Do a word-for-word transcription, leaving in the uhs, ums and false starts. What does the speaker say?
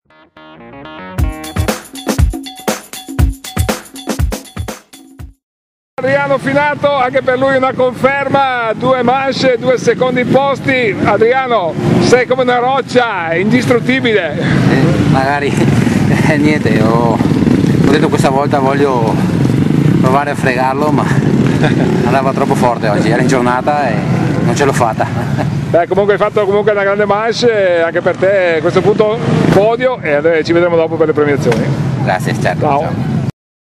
Adriano Finato, anche per lui una conferma, due manche, due secondi posti. Adriano, sei come una roccia, indistruttibile. Eh, magari eh, niente, ho, ho detto questa volta voglio provare a fregarlo, ma andava troppo forte oggi, era in giornata e non ce l'ho fatta. Beh, comunque hai fatto comunque una grande manche, anche per te a questo punto podio, e ci vedremo dopo per le premiazioni. Grazie, certo. Ciao. Ciao.